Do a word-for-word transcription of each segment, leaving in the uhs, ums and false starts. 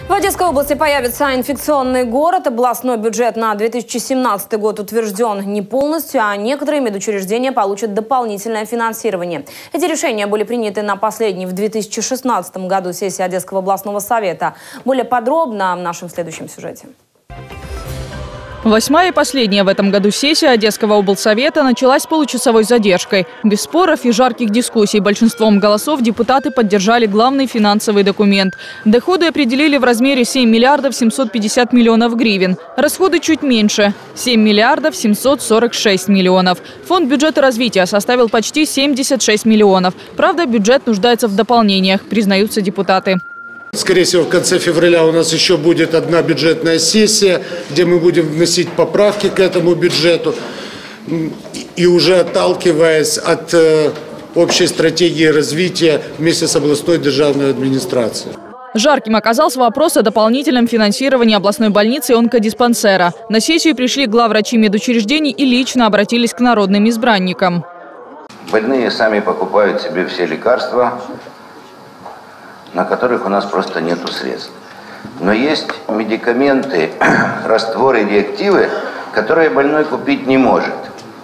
В Одесской области появится инфекционный город. Областной бюджет на две тысячи семнадцатый год утвержден не полностью, а некоторые медучреждения получат дополнительное финансирование. Эти решения были приняты на последней в две тысячи шестнадцатом году сессии Одесского областного совета. Более подробно в нашем следующем сюжете. Восьмая и последняя в этом году сессия Одесского облсовета началась с получасовой задержкой. Без споров и жарких дискуссий большинством голосов депутаты поддержали главный финансовый документ. Доходы определили в размере семь миллиардов семьсот пятьдесят миллионов гривен. Расходы чуть меньше – семь миллиардов семьсот сорок шесть миллионов. Фонд бюджета развития составил почти семьдесят шесть миллионов. Правда, бюджет нуждается в дополнениях, признаются депутаты. Скорее всего, в конце февраля у нас еще будет одна бюджетная сессия, где мы будем вносить поправки к этому бюджету. И уже отталкиваясь от э, общей стратегии развития вместе с областной державной администрацией. Жарким оказался вопрос о дополнительном финансировании областной больницы и онкодиспансера. На сессию пришли главврачи медучреждений и лично обратились к народным избранникам. Больные сами покупают себе все лекарства, на которых у нас просто нету средств. Но есть медикаменты, растворы, реактивы, которые больной купить не может.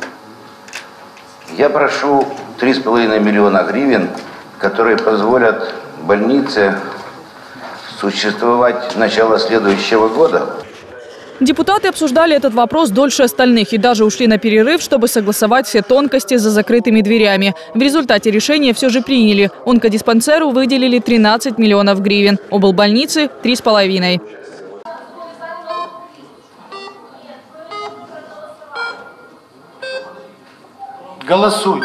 Я прошу три с половиной миллиона гривен, которые позволят больнице существовать с начала следующего года. Депутаты обсуждали этот вопрос дольше остальных и даже ушли на перерыв, чтобы согласовать все тонкости за закрытыми дверями. В результате решения все же приняли. Онкодиспансеру выделили тринадцать миллионов гривен, облбольнице – три с половиной. Голосуйте.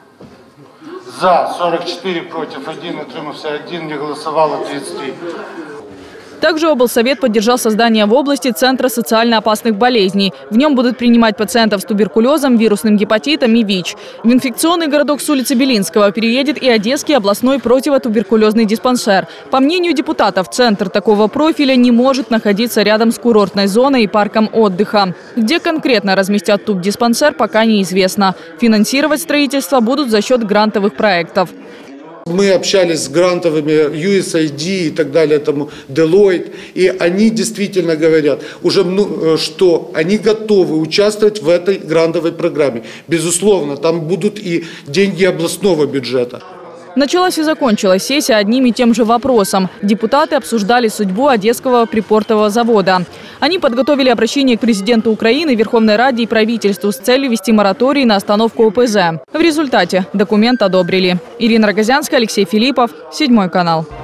За сорок четыре, против один, утримався один, не голосовало тридцать три. Также облсовет поддержал создание в области Центра социально опасных болезней. В нем будут принимать пациентов с туберкулезом, вирусным гепатитом и ВИЧ. В инфекционный городок с улицы Белинского переедет и Одесский областной противотуберкулезный диспансер. По мнению депутатов, центр такого профиля не может находиться рядом с курортной зоной и парком отдыха. Где конкретно разместят тубдиспансер, пока неизвестно. Финансировать строительство будут за счет грантовых проектов. Мы общались с грантовыми ю эс ай ди и так далее, тому Deloitte, и они действительно говорят, уже, что они готовы участвовать в этой грантовой программе. Безусловно, там будут и деньги областного бюджета. Началась и закончилась сессия одним и тем же вопросом. Депутаты обсуждали судьбу Одесского припортового завода. Они подготовили обращение к президенту Украины, Верховной Раде и правительству с целью ввести мораторий на остановку о пэ зэ. В результате документ одобрили. Ирина Рогозянская, Алексей Филиппов, Седьмой канал.